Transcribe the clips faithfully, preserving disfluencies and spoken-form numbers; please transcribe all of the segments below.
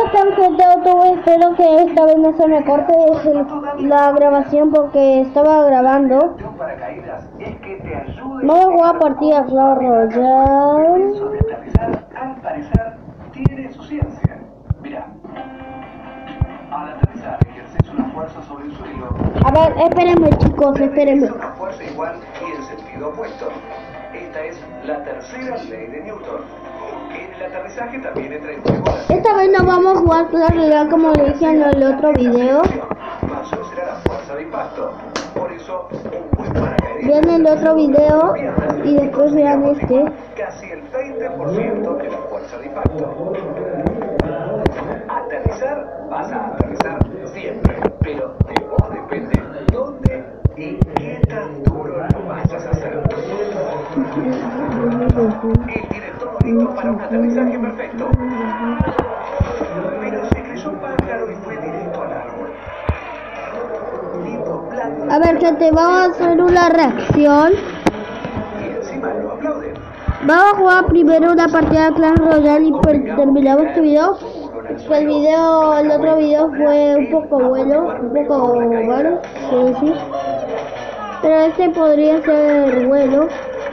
están, gente de YouTube? Espero que esta vez no se me corte el, la grabación porque estaba grabando. Vamos a jugar partida Clash Royale. Al parecer tiene su ciencia. Mira, al aterrizar ejerces una fuerza sobre el suelo. A ver, espérenme chicos, espérenme. Una fuerza igual y en sentido opuesto. Esta es la tercera ley de Newton. En el aterrizaje también entra en juego la... Esta vez no vamos a jugar Clash Royale como le dije en el otro video. Mayor será la fuerza de impacto. Por eso, un buen paracaidista... Vean el otro video y después vean este. Casi el veinte por ciento de la fuerza de impacto. Aterrizar, vas a aterrizar siempre. Pero de vos depende dónde y qué tan duro lo vas a hacer. Él tiene todo listo para un aterrizaje perfecto. Pero se creyó pájaro y fue directo al árbol. Lindo plan. A ver gente, vamos a hacer una reacción. Y encima lo aplauden. Vamos a jugar primero una partida de Clash Royale y pues terminamos este video. El video, el otro video fue un poco bueno, un poco malo, quiero decir. Pero este podría ser bueno.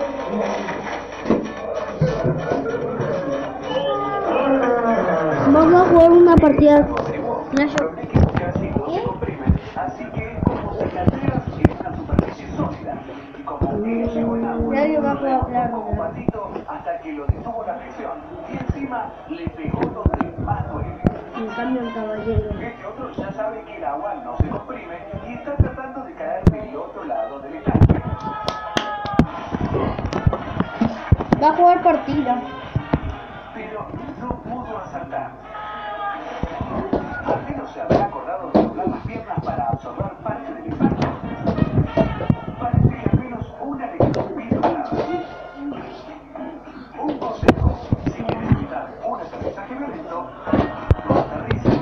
Vamos a jugar una partida Clash Royale. Así que como se cateas en una superficie sólida y como ella llegó en agua, Nadie va a poder hablar, como un patito hasta que lo detuvo la fricción y encima le pegó donde más duele. En cambio el caballero. Este otro ya sabe que el agua no se comprime y está tratando de caer del otro lado del estanque. Va a jugar partida. Pero no pudo acertar. Al menos se habrá acordado de doblar las piernas para absorber parte del impacto. Parece que al menos una le quedó bien doblada. Un consejo: si quieres evitar un aterrizaje violento, no aterrices.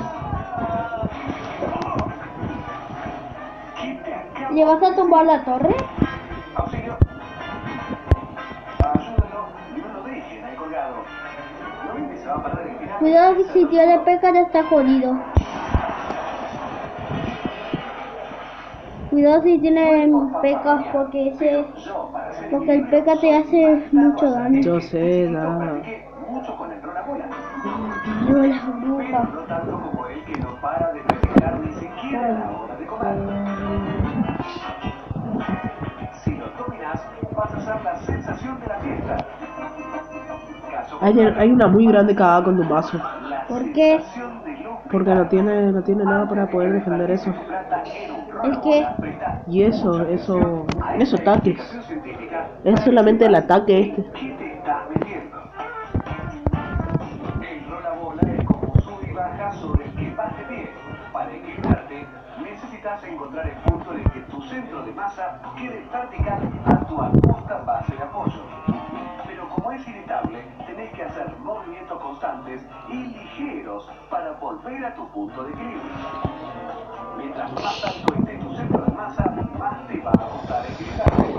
¿Qué te acaba? ¿Le vas a tumbar la torre? Auxilio. Ayúdalo y no lo dejen ahí colgado. ¿No ven que se va a perder el final? Cuidado que si tiene peca ya está jodido. Cuidado si tiene pecas porque ese porque el peca te hace mucho daño. Yo sé, nada. Mucho con el Rolabola. No la bruja. No tanto como él que no para de practicar ni siquiera a la hora de comer. Si lo dominas, vas a ser la sensación de la fiesta. Caso Hay, hay una muy grande cagada con tu vaso. ¿Por qué? Porque no tiene, no tiene nada para poder defender eso. Es que Y eso, eso, esos ataques. Es solamente el ataque este. ¿Qué te estás metiendo? El Rolabola es como sube y baja sobre el que vas de pie. Para equilibrarte, necesitas encontrar el punto en el que tu centro de masa quede vertical a tu angosta base de apoyo. Pero como es inestable, tenés que hacer movimientos constantes y ligeros para volver a tu punto de equilibrio. Mientras más alto esté tu centro de masa, más te va a costar equilibrarte.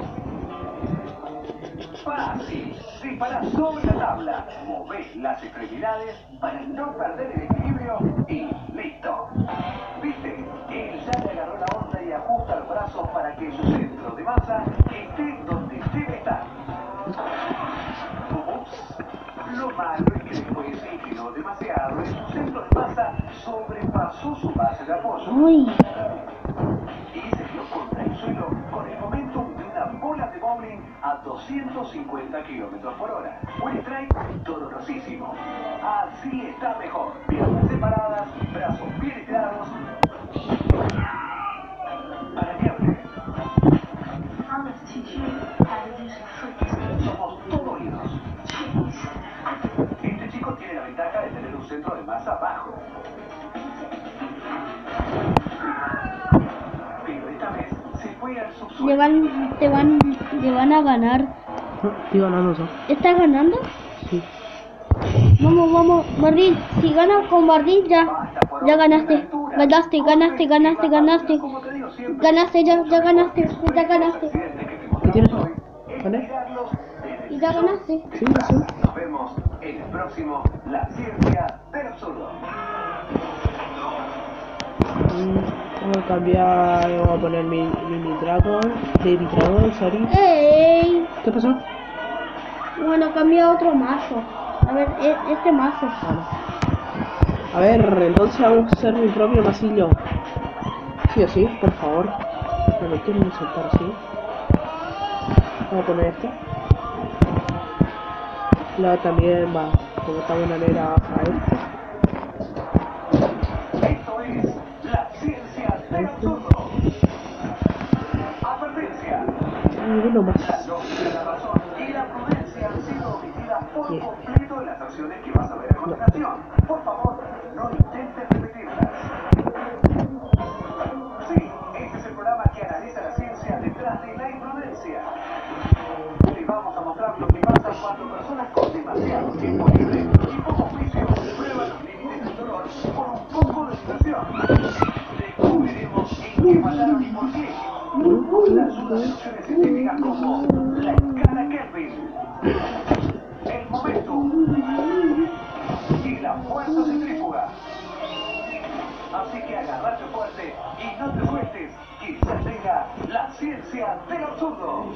Fácil. Disparás sobre la tabla, movés las extremidades para no perder el equilibrio y listo. ¿Viste? Él ya le agarró la onda y ajusta los brazos para que su centro de masa esté donde debe estar. Ups. Lo malo es que después se inclinó demasiado y su centro de masa sobrepasó su base de apoyo. uy, Y se dio contra el suelo con el momentum de una bola de bowling a doscientos cincuenta kilómetros por hora. Un strike dolorosísimo. Así está mejor. Piernas separadas, brazos bien estirados. Para que hable. Somos todo oídos. Este chico tiene la ventaja de tener un centro de masa bajo. Pero esta vez se fue al subsuelo. le van, te van, le van a ganar. Estoy ganando eso. ¿Estás ganando? Sí. Vamos, vamos, Bardín, si ganas con Bardín ya, ya ganaste, ganaste, ganaste, ganaste, ganaste, ganaste, ya, ya ganaste, ya ganaste, ¿Qué tienes? ¿Vale? y ya ganaste. Sí, sí. Nos vemos en el próximo La Ciencia del Absurdo. Vamos a cambiar, vamos a poner mi mini dragon, baby dragon, sorry. ¡Ey! ¿Qué pasó? Bueno, cambia otro mazo. A ver, e este mazo. Vale. A ver, entonces vamos a hacer mi propio masillo. Sí o sí, por favor. No me quieren soltar así. Vamos a poner esto. Luego también va, como esta manera a esto. Esto es la ciencia del absurdo. Advertencia. Y uno más. La lógica, la razón y la prudencia han sido omitidas por Sí. completo en las acciones que vas a ver a continuación. Por favor, no intentes repetirlas. Sí, este es el programa que analiza la ciencia detrás de la imprudencia. Te vamos a mostrar lo que pasa cuando personas con demasiado tiempo libre y poco juicio prueban los límites del dolor por un poco de diversión. Descubriremos en qué fallaron y por qué. Con la ayuda de nociones científicas como la escala Kelvin, el momentum y la fuerza centrífuga. Así que agárrate fuerte y no te sueltes, quizás llega la ciencia del absurdo.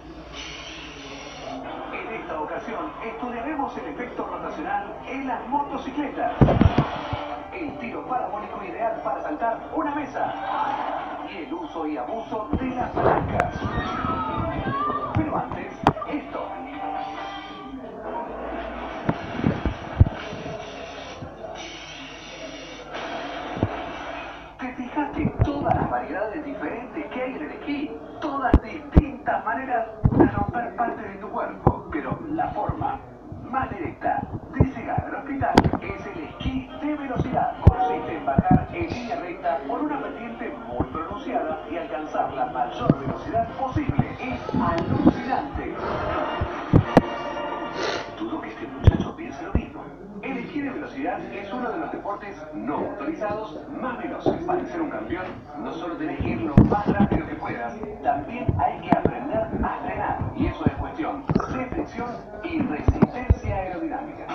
En esta ocasión estudiaremos el efecto rotacional en las motocicletas, el tiro parabólico ideal para saltar una mesa y el uso y abuso de las palancas. Pero antes, esto. ¿Te fijaste en todas las variedades diferentes que hay en el esquí? Todas distintas maneras de romper partes de tu cuerpo. Pero la forma más directa de llegar al hospital es el esquí de velocidad. Consiste en bajar en línea recta por una pendiente muy pronunciada y alcanzar la mayor velocidad posible. Es alucinante. Dudo que este muchacho piense lo mismo. El esquí de velocidad es uno de los deportes no motorizados más veloces. Para ser un campeón, no solo tenés que ir lo más rápido que puedas, también hay que aprender a frenar. Y eso es cuestión de fricción y resistencia aerodinámica.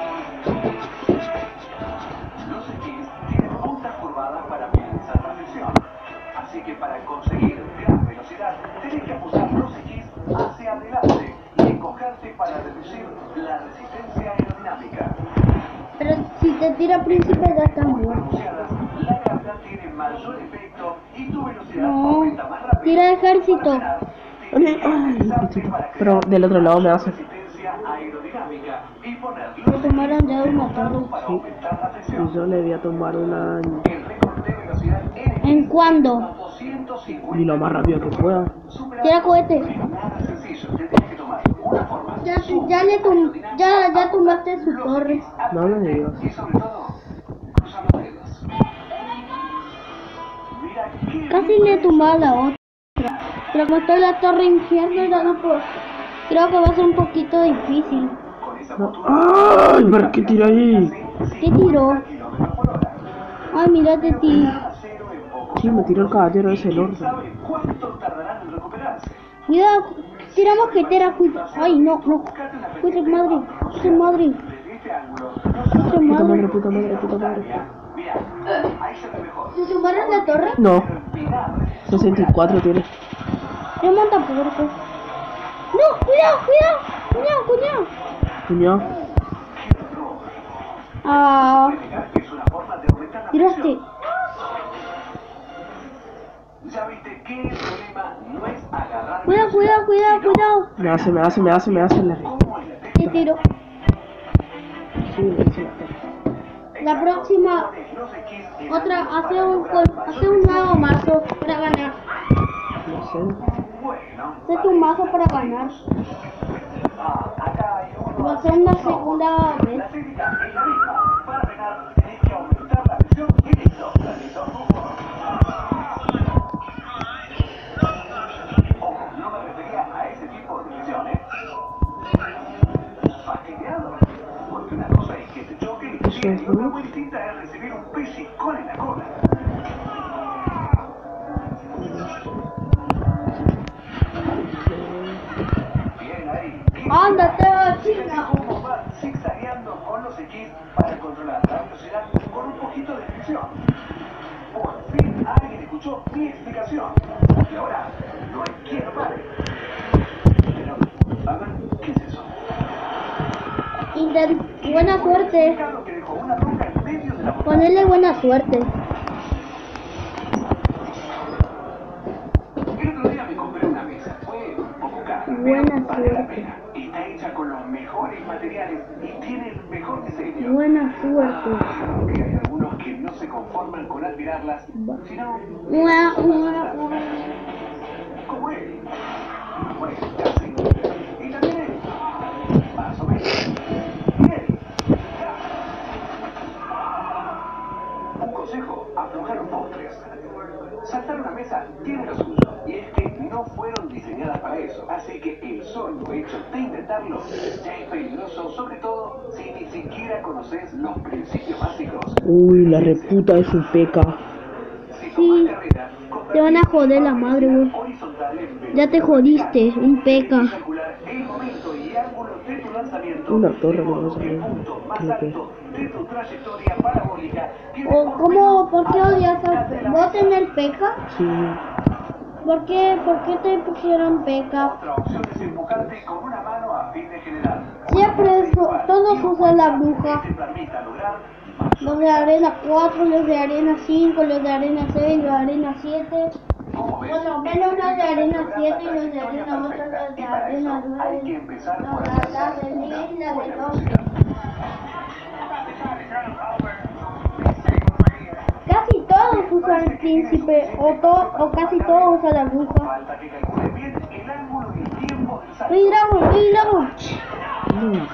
Los esquís tienen puntas curvadas para minimizar la fricción. Así que para conseguir gran velocidad, tenés que apoyar los esquís hacia adelante y encogerte para reducir la resistencia aerodinámica. Pero si te tira príncipe ya está muerto. La gravedad tiene mayor efecto y tu velocidad No, aumenta más rápido. tira ejército. Ay, ay, poquito. Pero del otro lado me hace. Resistencia aerodinámica y poner Me los tomaron ya una torre. para Sí. aumentar la presión. Y yo le voy a tomar una. El récord de velocidad en ¿En cuándo? doscientos cincuenta Y lo más rápido que pueda. Tira cohete. Nada sencillo, te tienes que tomar una forma. Ya, ya le tum ya, ya tumbaste su torre. No me digas. Y sobre todo, cruzar los dedos. Mira qué Casi le tumbaba la otra. Pero como está en la torre infierno, ya no puedo. Creo que va a ser un poquito difícil. con esa No. postura. ¡Ay! ¿Pero qué tira ahí? ¿Qué tiró? Kilómetros por hora. Ay, mira, te tiró. Cero en poco. Sí, me tiró el caballero ese el orto. ¿Sabe cuánto tardarán en recuperarse? Cuidado, tiramos jetera, cuidado. Ay, no, no. Cuidado, madre. Cuidado, madre. Desde este ángulo, Cuidado, Puta madre, madre. puta madre, puta madre. mira, ahí se ve mejor. ¿Se tumbaron la torre? No, sesenta y cuatro tiene. Remonta puerco. No, cuidado, cuidado. Cuñado, cuñado. Cuñado. Ah, Es una forma de aumentar la tiraste. presión. Ya viste que el problema no es agarrar Cuidado, cuidado, cuidado, cuidado. Me hace, me hace, me hace, me hace la. como en la Te técnica. tiro. Sí, me hace la. La próxima, Los esquís en otra, ángulos hace para un, lograr col- hace un nuevo mazo para ganar. No sé. Bueno, Hace un mazo para ganar. ah, acá hay uno. Va a ser una segunda vez. La técnica es la misma. Para frenar tenés que aumentar la presión y listo. Listo. Ojo, no me refería a ese tipo de presión, ¿eh? Fastidiado. Porque una cosa es que te choque y otra muy distinta es recibir un pisicón en la cola. Bien ahí. Ándate, chica. Cómo va zigzagueando con los esquís para controlar la velocidad con un poquito de fricción. Por fin alguien escuchó mi explicación. Y ahora no hay quien lo pare. Pero, a ver, ¿qué es eso? Inter... Buena suerte. Carlos que dejó una roca en medio de la montaña. Ponerle buena suerte. El otro día me compré una mesa. Fue un poco cara. Buena pero vale la suerte. pena. Está hecha con los mejores materiales y tiene el mejor diseño. Buena suerte. Aunque hay algunos que no se conforman con admirarlas, sino Mua, mua, mua. como él. Bueno, casi. Y también él. Más o menos. Y él. Un consejo, aflojar los postres. Saltar una mesa tiene lo suyo, y es que no fueron diseñadas para eso. Así que el solo hecho de intentarlo ya es peligroso, sobre todo si ni siquiera conoces los principios básicos. Uy, la reputa es un peca. Sí, te van a joder la madre, güey. Ya te jodiste, un peca. Una torre, no sé qué es. ¿O cómo, por qué odias a... ¿Vos tenés peca? Sí. ¿Por qué, por qué te pusieron peca? Otra opción es empujarte con una mano a fin de generar. Siempre eso, todos usan la bruja. Que te permita lograr Los de arena cuatro, los de arena cinco, los de arena seis, los de arena siete. como ves. Bueno, menos los de arena siete y los de arena ocho, los de arena Hay que nueve. empezar Los por de hacer la de mil, la de buena doce. música. Casi todos usan el príncipe, o, to, o casi todos usan la bruja. Falta que calcules bien el ángulo y el tiempo del salto. ¡Rey Dragon! ¡Rey Dragon! No.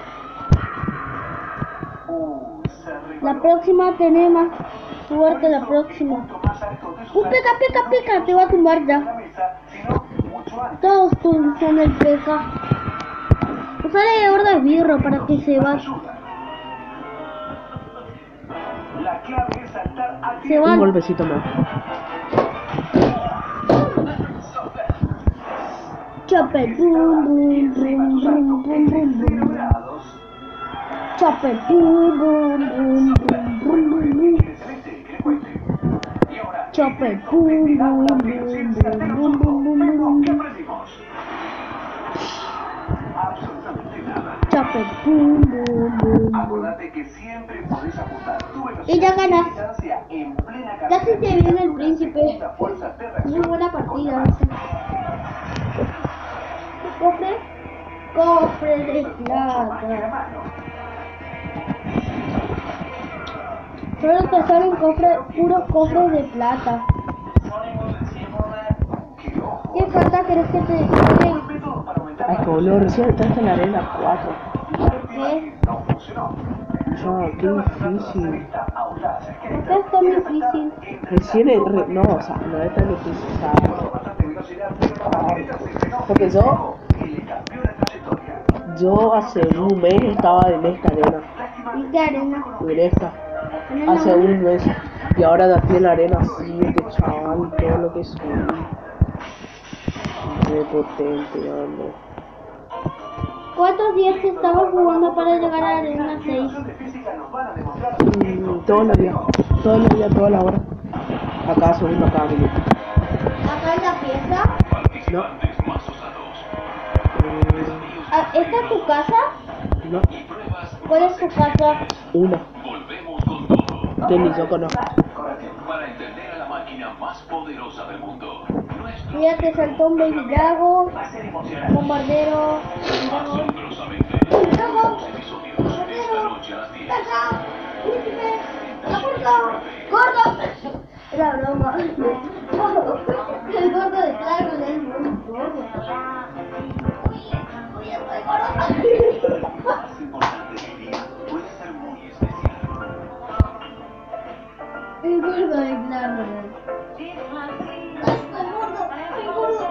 Uh, se La rebaló. próxima tenemos más suerte, la próxima. Punto más alto de su ¡Un peca, peca, peca! Te va a tumbar la ya. mesa, sino mucho antes. Todos usan el peca. Usale horda de birro para que se va. La clave es saltar a Se tiempo. Un van. golpecito más. Chopper, boom, boom, boom, boom, boom, boom, Cero boom. grados. Chopper, boom, boom, boom, boom, boom, boom, boom. ¿Quieres celeste? ¿Que le cuente? Y ahora, Chopper, boom, boom, boom, boom, boom, boom, boom, ¿qué boom. aprendimos? Absolutamente nada. Chopper, boom, boom, boom, boom. Acordate que siempre podés ajustar tu velocidad Y ya ganas. distancia en plena Ya se te carrera. viene el príncipe. Segunda fuerza de reacción Muy buena con partida, la no sé. Cofre, cofre de Mucho más que la plata. mano. Solo te salen cofres, puros cofres de plata. Que ojo. ¿Qué falta crees que te den? Métodos para aumentar Ay, la boludo, recién estás en la arena cuatro. ¿Por qué? no funcionó. Ya, qué difícil. Audaz, es que Acá está muy difícil. Recién el re... No, o sea, no es tan difícil, o sea... bastante velocidad, pero la patineta se frenó Porque yo... y le cambió la trayectoria. Yo hace un mes estaba en esta arena. ¿Y qué arena? En esta. Arena Hace uno. un mes. Y ahora de aquí en la arena siete, chaval, todo lo que subí. Re potente, ando. ¿Cuántos días te estabas jugando para llegar a arena seis? De física nos van a demostrar Mm, todos los días. Todos los días, toda la hora. A cada segundo, a cada minuto. Acá en la pieza. No. Ah, ¿esta es tu casa? Mm, no. ¿Cuál es tu casa? Una. Volvemos con todo Que ni yo conozco. para entender a la máquina más poderosa del mundo. Nuestro Fíjate, saltón, baby dragon, va a ser emocionante. bombardero, dragon, asombrosamente dragon, episodios esta bombardero, noche a las diez. caca, príncipe, la puerta, gordo. Era broma. El gordo de claro es muy gordo. Uy, estoy gordo. Más importante del día puede ser muy especial. El gordo de claro. Estoy gordo, estoy gordo.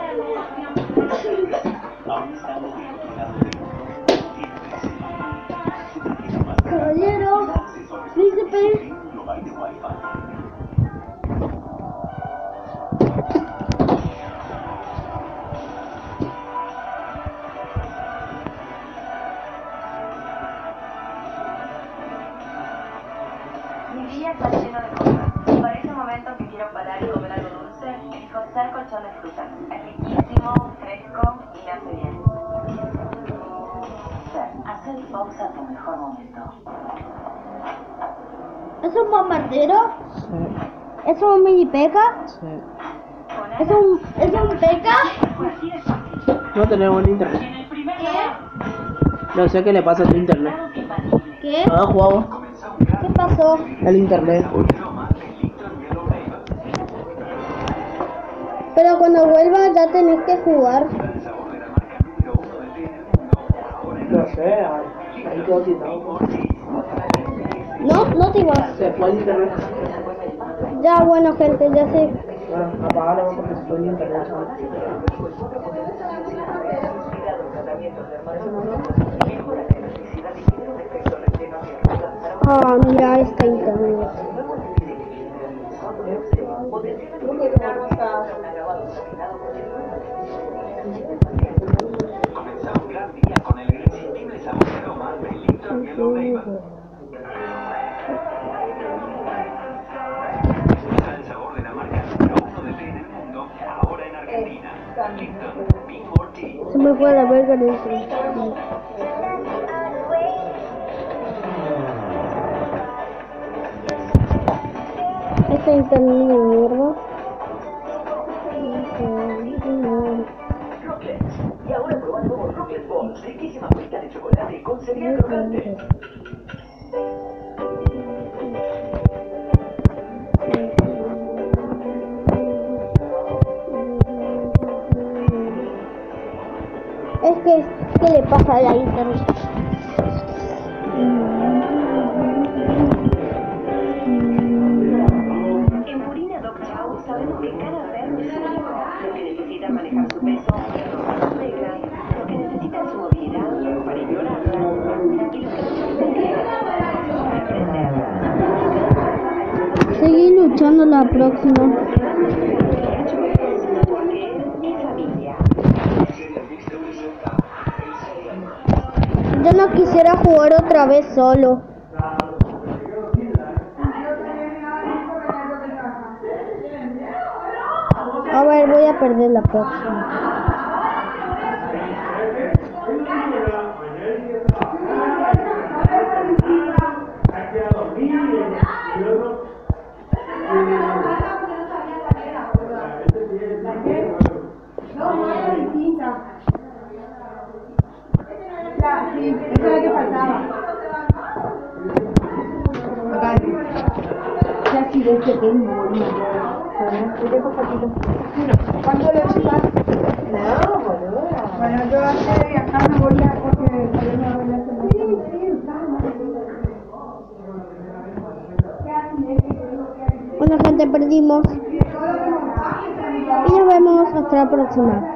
Aún estamos del otro lado del mundo. Si prefieres más Caballero, príncipe. global de Wi-Fi. Mi día está lleno de cosas. Parece un momento que quiero parar y comer algo Usar colchón de fruta. Es riquísimo, fresco y me hace bien. Ser, hacer pausa a tu mejor momento. ¿Es un bombardero? Sí, ¿Es un mini peca? sí. ¿Es un, es un peca? No tenemos internet. ¿Qué? No sé qué le pasa a tu internet. ¿Qué? Ah, jugamos. ¿Qué pasó? El internet. Pero cuando vuelva ya tenés que jugar. No sé, ahí quedó quitado. No, no te ibas. Se fue el internet. Ya, bueno, gente, ya sé. Bueno, apagalo porque se fue el internet. Ah, mira esta internet. Comenzá un gran día con el irresistible sabor y aroma de Lipton Yellow Label. Disfruta el sabor de la marca número uno de té en el mundo, ahora en Argentina. Lipton, Be More Tea. Se me fue la verga de eso. Esta internet de mierda. Rocklets. Y ahora probá nuevos Rocklets Balls, riquísima fruta de chocolate con cereal crocante. Es que, ¿qué le pasa a la internet? En Purina Dog Chow sabemos que cada perro es único. Lo que necesita manejar su peso para romper sus reglas, lo que necesita su movilidad para ignorarla, y lo que necesitan querer para aprender. Seguí luchando la próxima. Porque es familia. Yo no quisiera jugar otra vez solo. A ver, voy a perder la próxima. ¿Cuándo lo chicas? No, boludo. Bueno, yo antes de viajar me voy a porque todavía no voy a hacer más. Sí, sí, Bueno, gente, perdimos. Y nos vemos hasta la próxima.